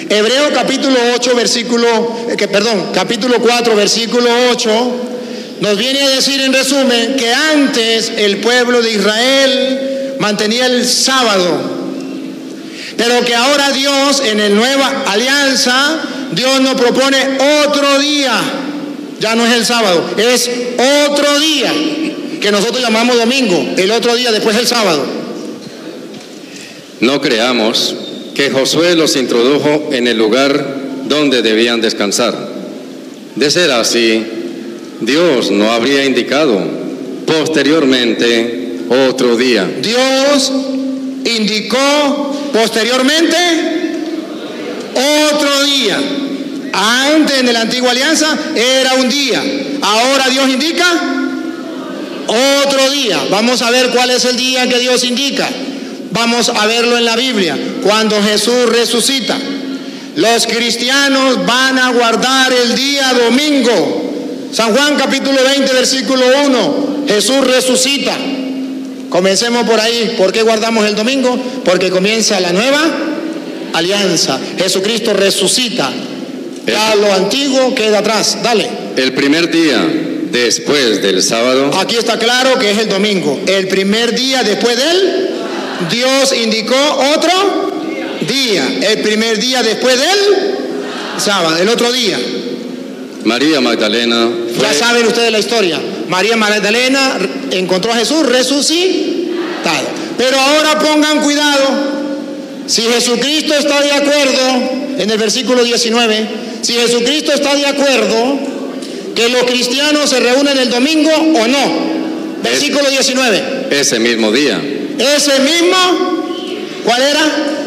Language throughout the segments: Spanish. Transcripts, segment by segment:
Hebreos capítulo 4, versículo 8, nos viene a decir en resumen que antes el pueblo de Israel mantenía el sábado, pero que ahora Dios, en la nueva alianza, Dios nos propone otro día. Ya no es el sábado, es otro día, que nosotros llamamos domingo, el otro día después del sábado. No creamos que Josué los introdujo en el lugar donde debían descansar. De ser así, Dios no habría indicado posteriormente otro día. Dios indicó posteriormente otro día. Antes, en la antigua alianza, era un día. Ahora Dios indica otro día. Vamos a ver cuál es el día que Dios indica. Vamos a verlo en la Biblia. Cuando Jesús resucita, los cristianos van a guardar el día domingo. San Juan capítulo 20, versículo 1. Jesús resucita. Comencemos por ahí. ¿Por qué guardamos el domingo? Porque comienza la nueva alianza. Jesucristo resucita. Ya lo antiguo queda atrás. Dale. El primer día después del sábado. Aquí está claro que es el domingo. El primer día después de él, Dios indicó otro día. El primer día después del sábado, el otro día. María Magdalena fue... Ya saben ustedes la historia. María Magdalena encontró a Jesús resucitado. Pero ahora pongan cuidado. Si Jesucristo está de acuerdo, en el versículo 19, si Jesucristo está de acuerdo que los cristianos se reúnen el domingo o no. Versículo 19. Ese mismo día. Ese mismo, ¿cuál era?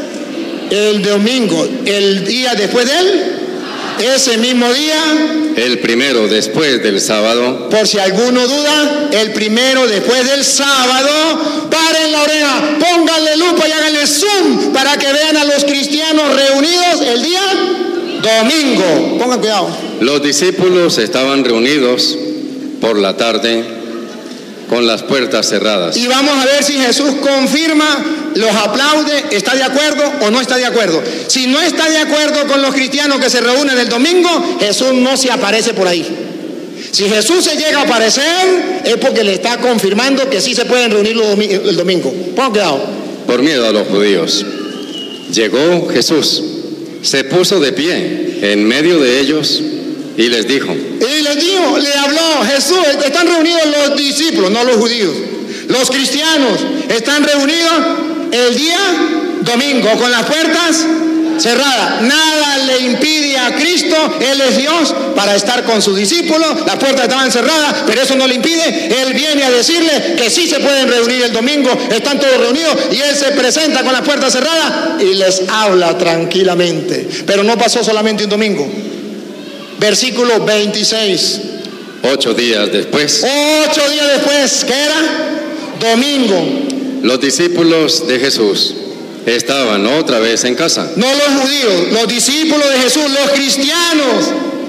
El domingo, el día después de él. Ese mismo día. El primero después del sábado. Por si alguno duda, el primero después del sábado. Paren la oreja, pónganle lupa y háganle zoom para que vean a los cristianos reunidos el día domingo. Pongan cuidado. Los discípulos estaban reunidos por la tarde con las puertas cerradas. Y vamos a ver si Jesús confirma, los aplaude, está de acuerdo o no está de acuerdo. Si no está de acuerdo con los cristianos que se reúnen el domingo, Jesús no se aparece por ahí. Si Jesús se llega a aparecer, es porque le está confirmando que sí se pueden reunir el domingo. Pongan cuidado. Por miedo a los judíos, llegó Jesús, se puso de pie en medio de ellos y les dijo. Y les dijo, le habló Jesús, están reunidos los discípulos, no los judíos. Los cristianos están reunidos el día domingo con las puertas cerradas. Nada le impide a Cristo, Él es Dios, para estar con sus discípulos. Las puertas estaban cerradas, pero eso no le impide. Él viene a decirle que sí se pueden reunir el domingo, están todos reunidos y Él se presenta con las puertas cerradas y les habla tranquilamente. Pero no pasó solamente un domingo. Versículo 26. 8 días después. 8 días después, ¿qué era? Domingo. Los discípulos de Jesús estaban otra vez en casa. No los judíos, los discípulos de Jesús, los cristianos,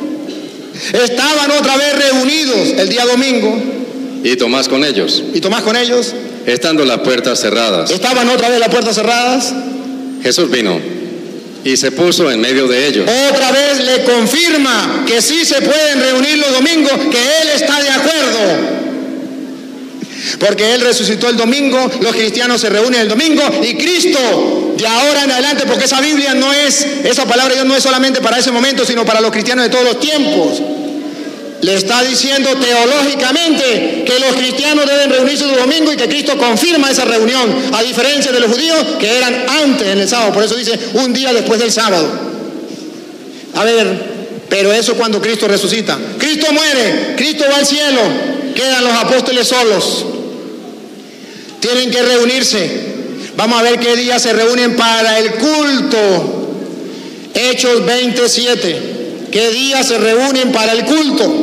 estaban otra vez reunidos el día domingo. Y Tomás con ellos. Y Tomás con ellos. Estando las puertas cerradas. Estaban otra vez las puertas cerradas. Jesús vino y se puso en medio de ellos. Otra vez le confirma que sí se pueden reunir los domingos, que Él está de acuerdo. Porque Él resucitó el domingo, los cristianos se reúnen el domingo y Cristo de ahora en adelante, porque esa Biblia no es, esa palabra de Dios no es solamente para ese momento, sino para los cristianos de todos los tiempos. Le está diciendo teológicamente que los cristianos deben reunirse el domingo y que Cristo confirma esa reunión, a diferencia de los judíos que eran antes en el sábado. Por eso dice un día después del sábado. A ver, pero eso cuando Cristo resucita. Cristo muere, Cristo va al cielo, quedan los apóstoles solos. Tienen que reunirse. Vamos a ver qué día se reúnen para el culto. Hechos 27. ¿Qué día se reúnen para el culto?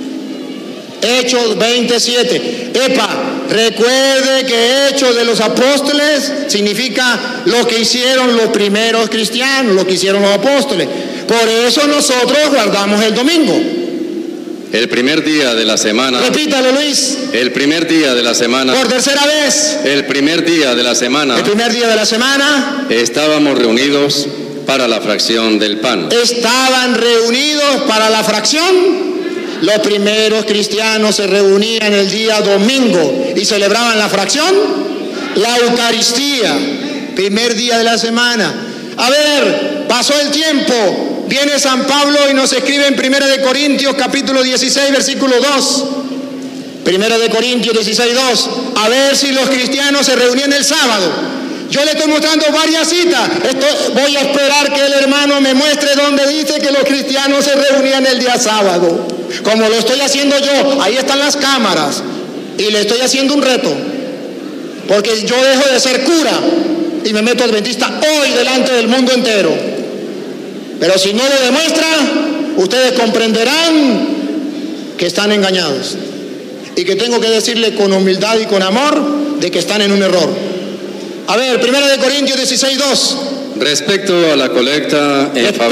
Hechos 27. Recuerde que Hechos de los Apóstoles significa lo que hicieron los primeros cristianos, lo que hicieron los apóstoles. Por eso nosotros guardamos el domingo. El primer día de la semana. Repítalo, Luis. El primer día de la semana. Por tercera vez. El primer día de la semana. El primer día de la semana. Estábamos reunidos para la fracción del pan. Estaban reunidos para la fracción. Los primeros cristianos se reunían el día domingo y celebraban la fracción, la Eucaristía, primer día de la semana. A ver, pasó el tiempo, viene San Pablo y nos escribe en 1 de Corintios capítulo 16, versículo 2. 1 de Corintios 16, 2. A ver si los cristianos se reunían el sábado. Yo le estoy mostrando varias citas. Voy a esperar que el hermano me muestre donde dice que los cristianos se reunían el día sábado. Como lo estoy haciendo yo, ahí están las cámaras. Y le estoy haciendo un reto. Porque yo dejo de ser cura y me meto adventista hoy delante del mundo entero. Pero si no lo demuestra, ustedes comprenderán que están engañados. Y que tengo que decirle con humildad y con amor de que están en un error. A ver, 1 de Corintios 16, 2. Respecto a la colecta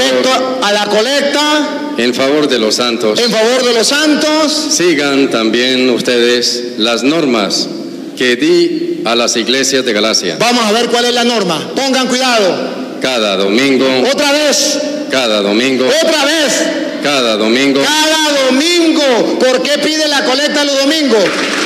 en favor de los santos, sigan también ustedes las normas que di a las iglesias de Galacia. Vamos a ver cuál es la norma. Pongan cuidado. Cada domingo. Otra vez. Cada domingo. Otra vez. Cada domingo. Cada domingo. ¿Por qué pide la colecta los domingos?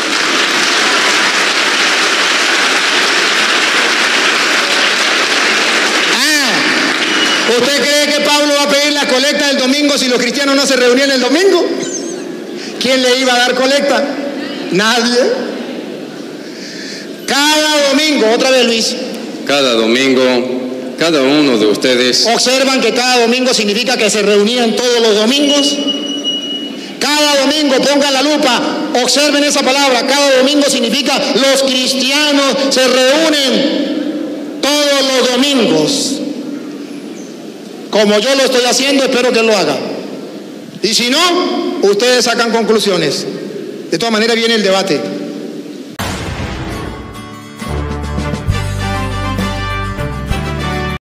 ¿Usted cree que Pablo va a pedir la colecta del domingo si los cristianos no se reunían el domingo? ¿Quién le iba a dar colecta? Nadie. Cada domingo, otra vez Luis. Cada domingo, cada uno de ustedes. ¿Observan que cada domingo significa que se reunían todos los domingos? Cada domingo, pongan la lupa, observen esa palabra. Cada domingo significa los cristianos se reúnen todos los domingos. Como yo lo estoy haciendo, espero que lo haga. Y si no, ustedes sacan conclusiones. De todas maneras viene el debate.